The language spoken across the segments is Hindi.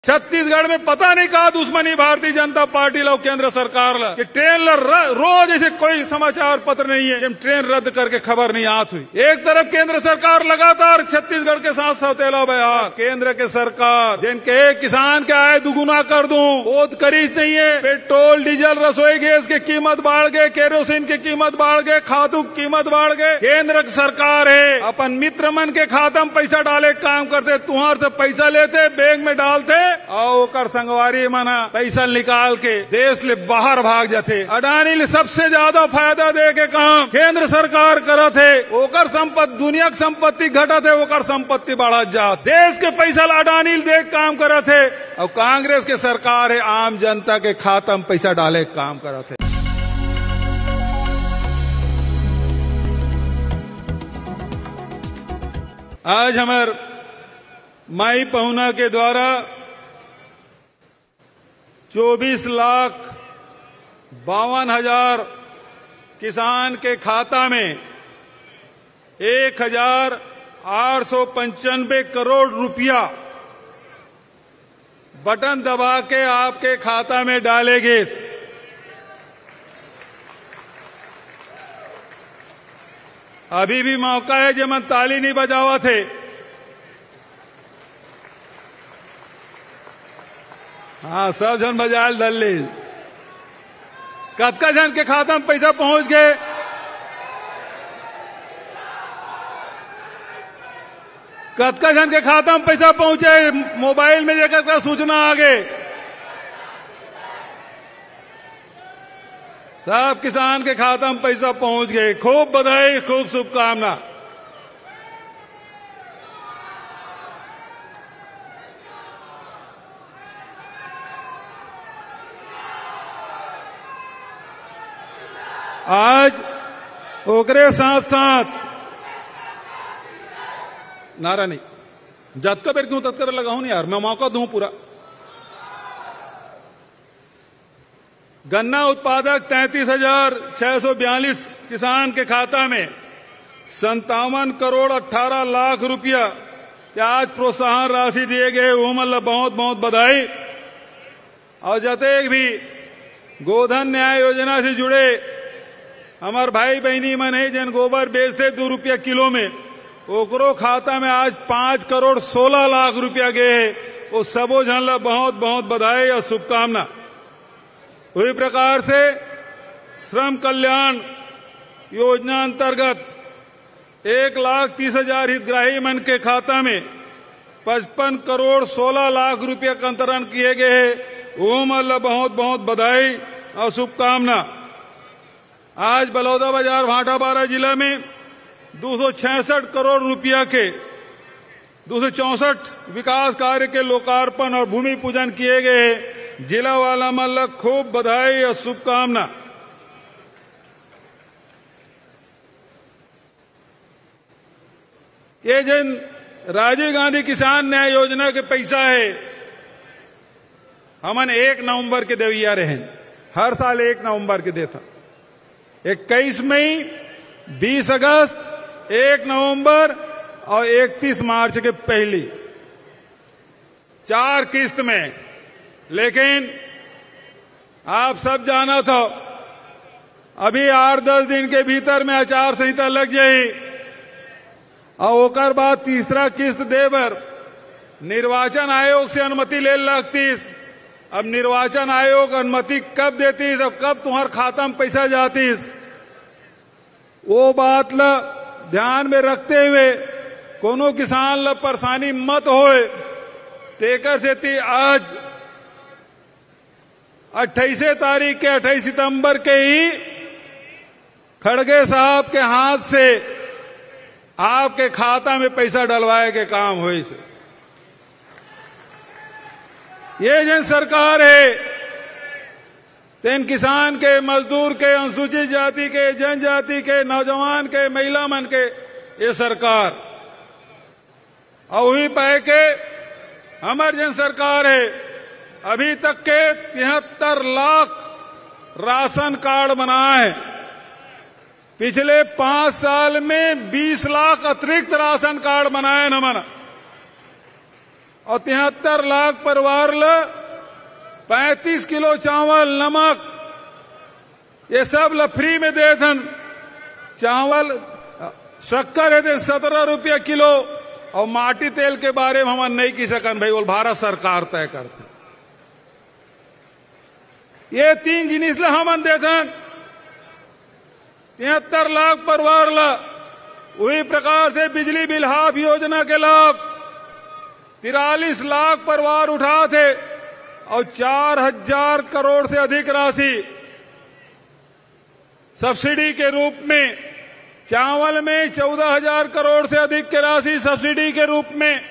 छत्तीसगढ़ में पता नहीं कहा दुश्मनी भारतीय जनता पार्टी लो केंद्र सरकार ला कि ट्रेन रोज ऐसे कोई समाचार पत्र नहीं है जब ट्रेन रद्द करके खबर नहीं आत हुई। एक तरफ केंद्र सरकार लगातार छत्तीसगढ़ के साथ सौतेला बयान, केंद्र के सरकार जिनके किसान के आय दुगुना कर दूं वो करी नहीं है। पेट्रोल डीजल रसोई गैस की कीमत बढ़ गए, केरोसिन की कीमत बढ़ गए, खादू की कीमत बढ़ गए। केंद्र सरकार है अपन मित्र मन के खाता में पैसा डाले काम करते, तुम्हार से पैसा लेते बैंक में डालते और संगवारी मना पैसा निकाल के देश ले बाहर भाग जाते। अडानी ले सबसे ज्यादा फायदा दे के काम केंद्र सरकार करत है। ओकर संपत्ति दुनिया की संपत्ति घटत है, ओकर संपत्ति बढ़त जात। देश के पैसा अडानी दे काम करत है और कांग्रेस के सरकार है आम जनता के खाता में पैसा डाले काम करत है। आज हमार माई पहुना के द्वारा 24,52,000 किसान के खाता में 1,895 करोड़ रुपया बटन दबा के आपके खाता में डालेंगे। अभी भी मौका है जब मन ताली नहीं बजावा थे। हाँ, सब जन बजाल दल्ली। कतका जन के खाता में पैसा पहुंच गए? कतका जन के खाता में पैसा पहुंचे? मोबाइल में जाकर का सूचना आ गए। सब किसान के खाता में पैसा पहुंच गए। खूब बधाई, खूब शुभकामना। आज ओकरे साथ साथ नारा नहीं, जतका बेर क्यों तत्कर लगाऊं नहीं यार, मैं मौका दूं पूरा। गन्ना उत्पादक 33,642 किसान के खाता में 57 करोड़ 18 लाख रुपया के आज प्रोत्साहन राशि दिए गए। उमल बहुत बहुत बधाई। और जते भी गोधन न्याय योजना से जुड़े हमार भाई बहनी मन है जन गोबर बेचते 2 रुपया किलो में, ओकरो खाता में आज 5 करोड़ 16 लाख रुपया गए। वो सबो जन ला बहुत बहुत बधाई और शुभकामना। उसी प्रकार से श्रम कल्याण योजना अंतर्गत 1,30,000 हितग्राही मन के खाता में 55 करोड़ 16 लाख रुपया का अंतरण किए गए हैं। उमल बहुत बहुत बधाई और शुभकामना। आज बलौदाबाजार भाटापारा जिला में 266 करोड़ रुपया के 264 विकास कार्य के लोकार्पण और भूमि पूजन किए गए। जिला वाला मल्ल खूब बधाई और शुभकामना। ये जिन राजीव गांधी किसान न्याय योजना के पैसा है हमन 1 नवंबर के देविया रहे। हर साल 1 नवंबर के देता। 21 मई, 20 अगस्त, 1 नवंबर और 31 मार्च के पहली 4 किस्त में। लेकिन आप सब जाना था अभी 8-10 दिन के भीतर में आचार संहिता लग जाई और ओकर बाद तीसरा किस्त देवर निर्वाचन आयोग से अनुमति ले लगती। अब निर्वाचन आयोग अनुमति कब देती और कब तुम्हारे खाता में पैसा जाती, वो बात ला ध्यान में रखते हुए कोनो किसान ला परेशानी मत होए। तेकर से आज 28 तारीख के 28 सितंबर के ही खड़गे साहब के हाथ से आपके खाता में पैसा डलवाए के काम हुई से। ये जन सरकार है तेन किसान के, मजदूर के, अनुसूचित जाति के, जनजाति के, नौजवान के, महिला मन के ये सरकार। और वही पाए के हमार जन सरकार है। अभी तक के 73 लाख राशन कार्ड बनाए। पिछले 5 साल में 20 लाख अतिरिक्त राशन कार्ड बनाए न मना। और 73 लाख परिवार 35 किलो चावल, नमक, ये सब फ्री में दे थन। चावल शक्कर है 17 रुपया किलो, और माटी तेल के बारे में हम नहीं की सकन भाई, वो भारत सरकार तय करते। ये 3 जिनिस ला हम दे थन 73 लाख परिवार ला। वही प्रकार से बिजली बिल हाफ योजना के लाभ 43 लाख परिवार उठा थे, और 4000 करोड़ से अधिक राशि सब्सिडी के रूप में, चावल में 14,000 करोड़ से अधिक की राशि सब्सिडी के रूप में।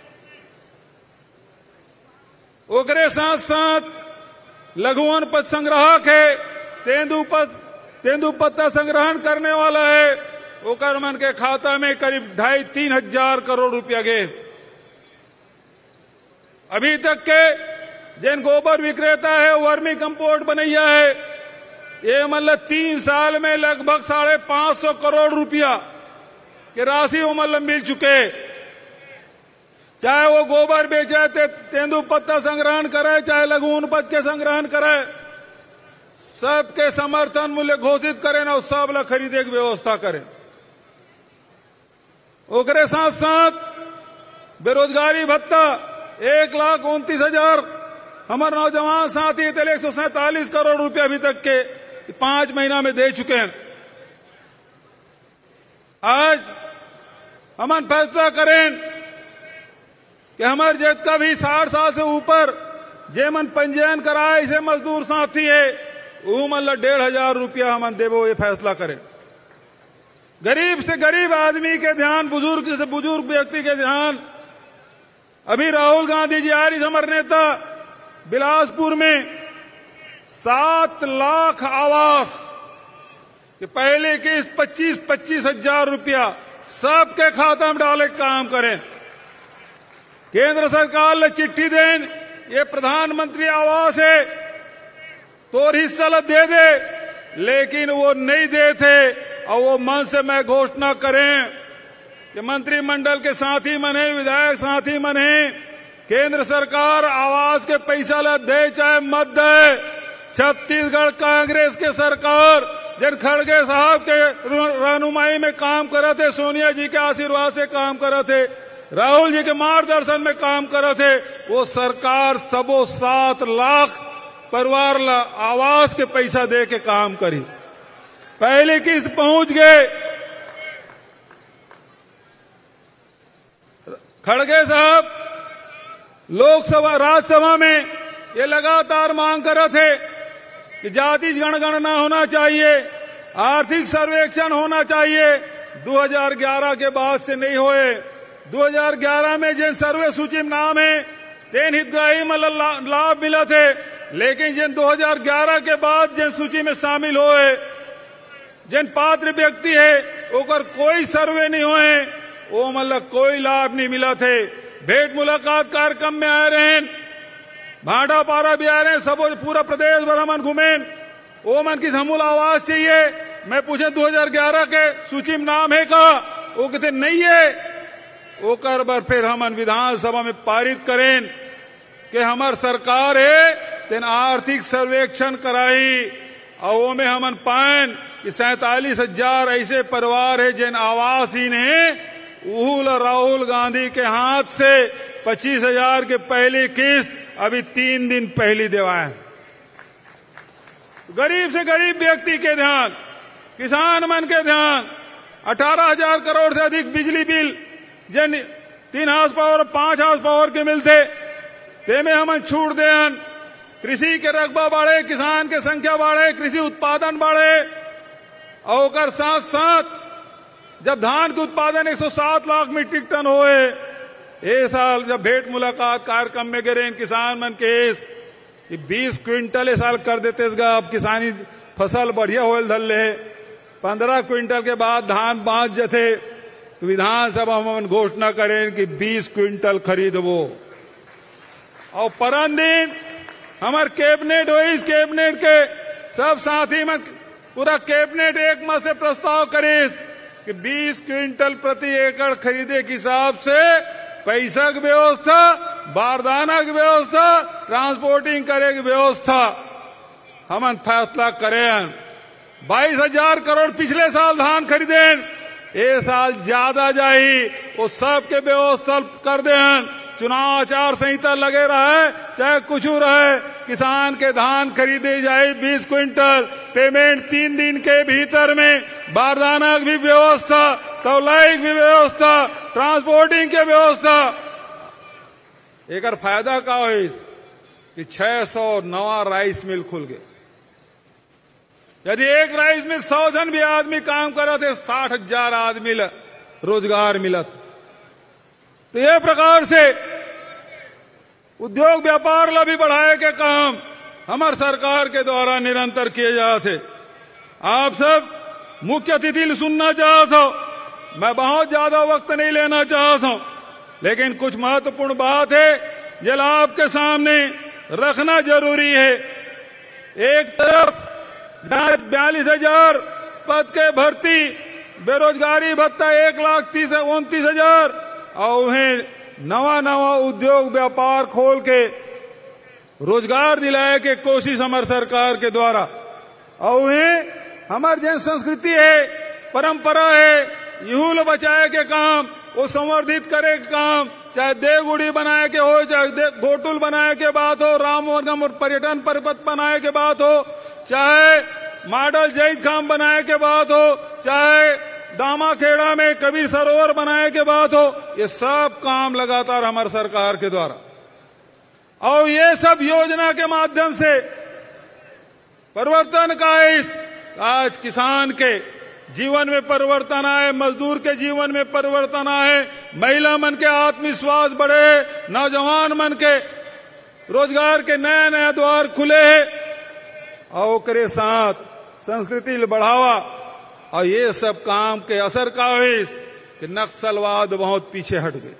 ओकरे साथ साथ लघु वनोपज संग्राहक है, तेंदुपत्ता संग्रहण करने वाला है, ओकर मन के खाता में करीब 2,500-3 हजार करोड़ रुपया गए। अभी तक के जिन गोबर विक्रेता है वर्मी कंपोस्ट बनैया है, ये मतलब 3 साल में लगभग 550 करोड़ रुपया की राशि वो मतलब मिल चुके। चाहे वो गोबर बेचे, तेंदुपत्ता संग्रहण करे, चाहे लघु वनोपज के संग्रहण करे, सबके समर्थन मूल्य घोषित करें ना, सब ला खरीदे की व्यवस्था करें। ओकरे साथ साथ बेरोजगारी भत्ता 1,29,000 हमारे नौजवान साथी 147 करोड़ रुपया अभी तक के 5 महीना में दे चुके हैं। आज हम फैसला करें कि हमारे जितना भी 60 साल से ऊपर जेमन पंजीयन कराए इसे मजदूर साथी है, वो मतलब 1,500 रुपया हम देवो, ये फैसला करें। गरीब से गरीब आदमी के ध्यान, बुजुर्ग से बुजुर्ग व्यक्ति के ध्यान। अभी राहुल गांधी जी आर्य हमारे नेता बिलासपुर में 7 लाख आवास कि पहले के 25-25 हजार रुपया सबके खाता में डाले काम करें। केंद्र सरकार ने चिट्ठी दें, ये प्रधानमंत्री आवास है तो हिस्सा दे दे, लेकिन वो नहीं दे थे। और वो मन से मैं घोषणा करें कि मंत्रिमंडल के साथी मने, विधायक साथी मने, केंद्र सरकार आवास के पैसा ला दे चाहे मत दे, छत्तीसगढ़ कांग्रेस के सरकार जिन खड़गे साहब के रहनुमाई में काम करे थे, सोनिया जी के आशीर्वाद से काम करे थे, राहुल जी के मार्गदर्शन में काम करे थे, वो सरकार सबो 7 लाख परिवार ला आवास के पैसा दे के काम करी। पहली किस्त पहुंच गए। खड़गे साहब लोकसभा राज्यसभा में ये लगातार मांग कर रहे थे कि जाति जनगणना होना चाहिए, आर्थिक सर्वेक्षण होना चाहिए। 2011 के बाद से नहीं होए। 2011 में जिन सर्वे सूची में नाम है तेन हितग्राही मतलब लाभ मिला थे, लेकिन जिन 2011 के बाद जिन सूची में शामिल हुए, जिन पात्र व्यक्ति है ओकर कोई सर्वे नहीं हुए, वो मतलब कोई लाभ नहीं मिला थे। भेंट मुलाकात कार्यक्रम में आए रहे, भांडा पारा भी आ रहे हैं, सब पूरा प्रदेश भर हमन घूमे, वो मन की हमूल आवास चाहिए। मैं पूछे 2011 के सूची में नाम है का, वो कहते नहीं है। वो कर बार फिर हमन विधानसभा में पारित करें कि हमार सरकार है तेन आर्थिक सर्वेक्षण कराई, और वो में हमन पाएं कि 47,000 ऐसे परिवार है जिन आवासहीन है, वो राहुल गांधी के हाथ से 25,000 के पहली किस्त अभी 3 दिन पहले दिवाए। गरीब से गरीब व्यक्ति के ध्यान, किसान मन के ध्यान, 18,000 करोड़ से अधिक बिजली बिल जिन 3 हाउस पावर 5 हाउस पावर के मिलते, ते में हम छूट दें। कृषि के रकबा बढ़े, किसान के संख्या बढ़े, कृषि उत्पादन बढ़े, और साथ साथ जब धान के उत्पादन 107 लाख मीट्रिक टन होए, ये साल जब भेंट मुलाकात कार्यक्रम में गिरे किसान मन केस 20 क्विंटल इस साल कर देते, अब किसानी फसल बढ़िया होल धल ले, 15 क्विंटल के बाद धान बांच जाते, तो विधानसभा में घोषणा करें कि 20 क्विंटल खरीदबो। और परम दिन हमार कैबिनेट हो, इस कैबिनेट के सब साथी में पूरा कैबिनेट एक मत से प्रस्ताव करे कि 20 क्विंटल प्रति एकड़ खरीदे के हिसाब से पैसा की व्यवस्था बारदाना की व्यवस्था, ट्रांसपोर्टिंग करे की व्यवस्था हम फैसला करें। 22,000 करोड़ पिछले साल धान खरीदें, ये साल ज्यादा जाही वो सबके व्यवस्था कर दें। चुनाव आचार संहिता लगे रहे चाहे कुछ रहे, किसान के धान खरीदे जाए 20 क्विंटल, पेमेंट 3 दिन के भीतर में, बारदाना की भी व्यवस्था, तौलाई की भी व्यवस्था, ट्रांसपोर्टिंग की व्यवस्था। एक फायदा का हो कि 600 नवा राइस मिल खुल गए। यदि एक राइस मिल 100 जन भी आदमी काम कर रहे थे, 60,000 आदमी रोजगार मिला था। तो ये प्रकार से उद्योग व्यापार ला भी बढ़ाए के काम हमारे सरकार के द्वारा निरंतर किए जाते। आप सब मुख्य अतिथि सुनना चाहता हूं, मैं बहुत ज्यादा वक्त नहीं लेना चाहता हूं, लेकिन कुछ महत्वपूर्ण बात है जो आपके सामने रखना जरूरी है। एक तरफ 42,000 पद के भर्ती, बेरोजगारी भत्ता 1,29,000 और उन्हें नवा उद्योग व्यापार खोल के रोजगार दिलाए के कोशिश हमारे सरकार के द्वारा। और उन्हें हमारी जन संस्कृति है, परंपरा है, यूल बचाए के काम, वो संवर्धित करे के काम, चाहे देवगुड़ी बनाए के हो, चाहे घोटुल बनाए के बात हो, रामवनगम और पर्यटन परिपथ बनाए के बात हो, चाहे मॉडल जैद खाम बनाए के बात हो, चाहे दामाखेड़ा में कबीर सरोवर बनाए के बात हो, ये सब काम लगातार हमारे सरकार के द्वारा। और ये सब योजना के माध्यम से परिवर्तन का इस आज किसान के जीवन में परिवर्तन आए, मजदूर के जीवन में परिवर्तन आए, महिला मन के आत्मविश्वास बढ़े, नौजवान मन के रोजगार के नए नए द्वार खुले और ओकरे साथ संस्कृति बढ़ावा। और ये सब काम के असर का हुई कि नक्सलवाद बहुत पीछे हट गए।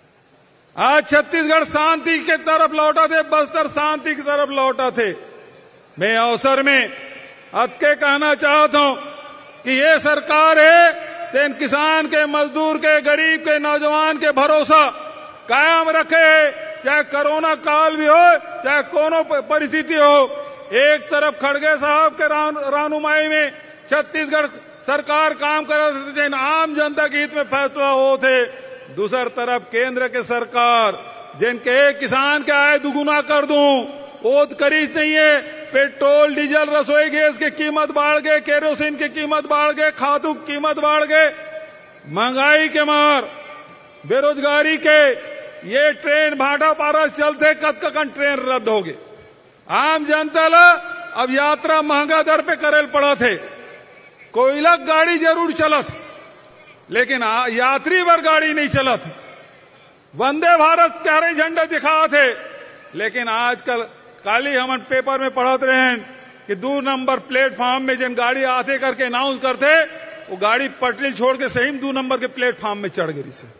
आज छत्तीसगढ़ शांति के तरफ लौटा थे, बस्तर शांति की तरफ लौटा थे। मैं अवसर में अत के कहना चाहता हूं कि ये सरकार है तेन किसान के, मजदूर के, गरीब के, नौजवान के भरोसा कायम रखे, चाहे कोरोना काल भी हो, चाहे कोनो परिस्थिति हो। एक तरफ खड़गे साहब के रहनुमाई में छत्तीसगढ़ सरकार काम कर रहे थे, आम जनता के हित में फैसला हो थे। दूसर तरफ केंद्र के सरकार जिनके किसान के आय दुगुना कर दूं, वो करीज नहीं है। पेट्रोल, डीजल, रसोई गैस की कीमत बढ़ गए, केरोसिन की कीमत बढ़ गए, खादू की कीमत बढ़ गए, महंगाई के मार, बेरोजगारी के ये ट्रेन भाटा पारा चलते कद ट्रेन रद्द हो गए। आम जनता ला अब यात्रा महंगा दर पे करेल पड़ा थे। कोयला गाड़ी जरूर चला था, लेकिन यात्री वर गाड़ी नहीं चला था। वंदे भारत के हरे झंडे दिखा थे, लेकिन आजकल काली हम पेपर में पढ़त रहे हैं कि 2 नंबर प्लेटफॉर्म में जिन गाड़ी आते करके अनाउंस करते, वो गाड़ी पटरी छोड़ के सही 2 नंबर के प्लेटफॉर्म में चढ़ गई से।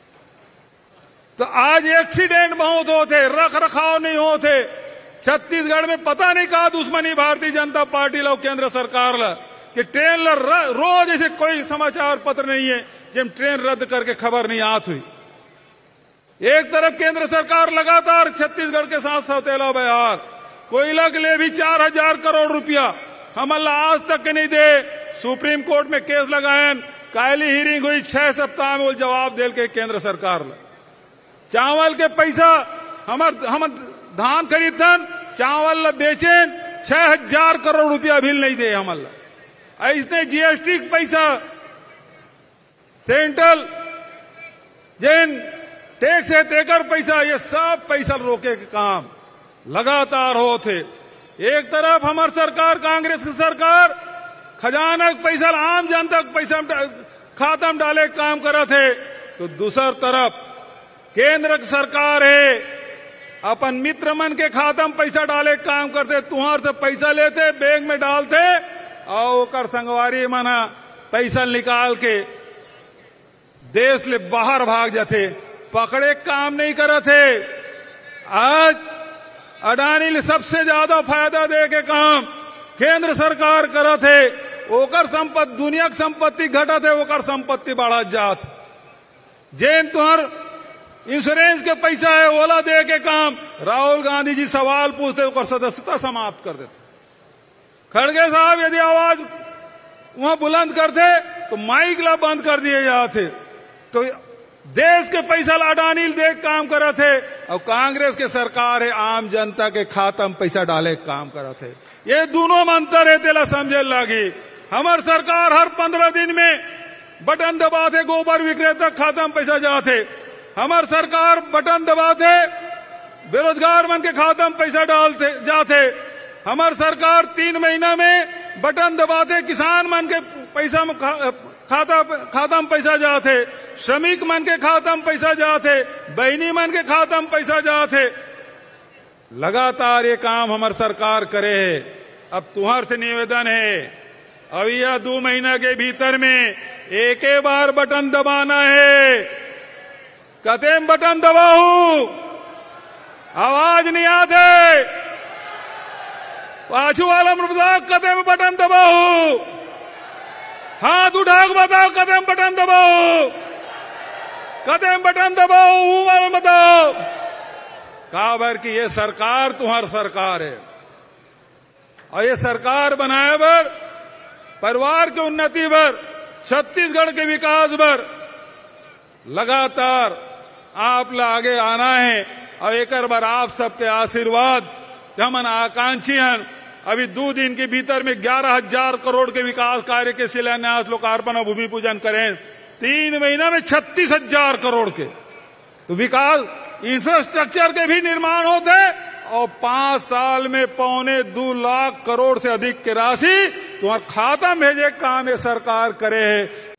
तो आज एक्सीडेंट बहुत होते, रख रखाव नहीं होते। छत्तीसगढ़ में पता नहीं कहा दुश्मनी भारतीय जनता पार्टी ला केंद्र सरकार ला कि ट्रेन ला रोज ऐसे कोई समाचार पत्र नहीं है जिन ट्रेन रद्द करके खबर नहीं आत हुई। एक तरफ केंद्र सरकार लगातार छत्तीसगढ़ के साथ सौतेला व्यवहार, कोयला के लिए भी 4,000 करोड़ रुपया हमला आज तक के नहीं दे। सुप्रीम कोर्ट में केस लगाए, कायली हियरिंग हुई, 6 सप्ताह में वो जवाब दे के केंद्र सरकार ला। चावल के पैसा हम धान खरीदन, चावल ला बेचें, 6,000 करोड़ रुपया भी नहीं दे हमला। ऐसने जीएसटी पैसा, सेंट्रल जिन टैक्स है तेकर पैसा, ये सब पैसा रोके के काम लगातार होते। एक तरफ हमारी सरकार, कांग्रेस की सरकार खजाना पैसा आम जनता पैसा खाता में डाले काम कर थे, तो दूसर तरफ केंद्र की सरकार है अपन मित्र मन के खाता में पैसा डाले काम करते। तुम्हार से पैसा लेते, बैंक में डालते और ओकर संगवारी मना पैसा निकाल के देश ले बाहर भाग जाते, पकड़े काम नहीं करे थे। आज अडानी ले सबसे ज्यादा फायदा दे के काम केंद्र सरकार करे थे। ओकर संपत्ति, दुनिया की संपत्ति घटा थे, ओकर संपत्ति बढ़ा जात। जेन तुहर इंश्योरेंस के पैसा है ओला दे के काम। राहुल गांधी जी सवाल पूछते और सदस्यता समाप्त कर देते। खड़गे साहब यदि आवाज वहां बुलंद करते तो माइक ला बंद कर दिए जाते। तो देश के पैसा अडानी दे काम करे थे और कांग्रेस के सरकार है आम जनता के खाता में पैसा डाले काम करे थे। ये दोनों में अंतर है, तेला समझे लगी। हमार सरकार हर 15 दिन में बटन दबाते गोबर विक्रेता खाता में पैसा जाते। हमार सरकार बटन दबाते बेरोजगार मन के खाता में पैसा डालते जाते। हमार सरकार 3 महीना में बटन दबाते किसान मन के पैसा में खाता में पैसा जाते। श्रमिक मन के खाता में पैसा जाते। बहनी मन के खाता में पैसा जाते। लगातार ये काम हमार सरकार करे है। अब तुहार से निवेदन है, अब यह 2 महीना के भीतर में एक बार बटन दबाना है। कतेम बटन दबाऊ, आवाज नहीं आते। पाछू वाला बताओ कतेम बटन दबाऊ, हाथ उठा के बताओ कतेम बटन दबाओ, कतेम बटन दबाओ वाला बताओ। काबर की ये सरकार तुम्हार सरकार है और ये सरकार बनाए बर परिवार की उन्नति बर छत्तीसगढ़ के विकास बर लगातार आप ला आगे आना है। और एक बार आप सबके आशीर्वाद हमन आकांक्षी हैं। अभी 2 दिन के भीतर में 11,000 करोड़ के विकास कार्य के शिलान्यास लोकार्पण और भूमि पूजन करें। 3 महीना में 36,000 करोड़ के तो विकास इंफ्रास्ट्रक्चर के भी निर्माण होते और 5 साल में 2.25 लाख करोड़ से अधिक की राशि तुम्हारे खाता में भेजे काम ये सरकार करे है।